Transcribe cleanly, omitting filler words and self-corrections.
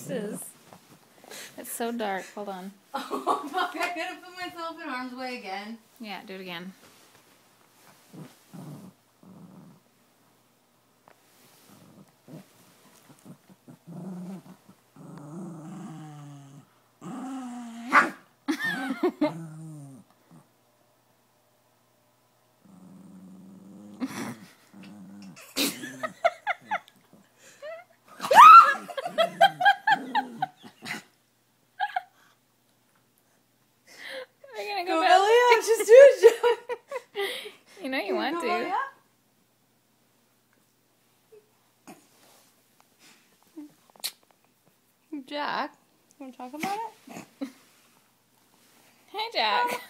is. It's so dark. Hold on. Oh, fuck. I gotta put myself in harm's way again. Yeah, do it again. Go, Elliot, just do it, Jack. You know you want to. Elliot? Jack, you want to talk about it? Hey, Jack.